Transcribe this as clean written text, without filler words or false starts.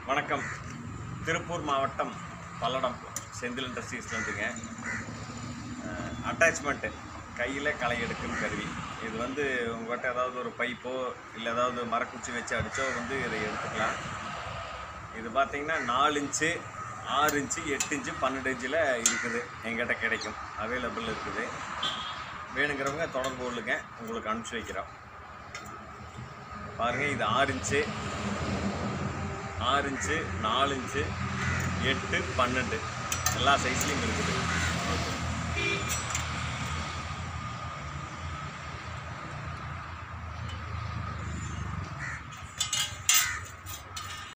வணக்கம். திருப்பூர் மாவட்டம் பல்லடம் செந்தில் இண்டஸ்ட்ரீஸ்லேருந்துங்க. அட்டாச்மெண்ட்டு கையில் களை எடுக்கும் கருவி. இது உங்கள்கிட்ட ஏதாவது ஒரு பைப்போ இல்லை ஏதாவது மரக்குச்சி வச்சு அடித்தோ இதை எடுத்துக்கலாம். இது பார்த்திங்கன்னா 4 இன்ச்சு 6 இன்ச்சு 8 இன்ச்சு 12 இன்ச்சில் இருக்குது. எங்கிட்ட கிடைக்கும், அவைலபிள் இருக்குது. வேணுங்கிறவங்க தொடர்பு கொள்ளுங்க, உங்களுக்கு அனுப்பிச்சி வைக்கிறோம். பாருங்கள், இது 6 இன்ச்சு 4 இன்ச்சு 8 12 எல்லா சைஸ்லேயும் இருக்குது.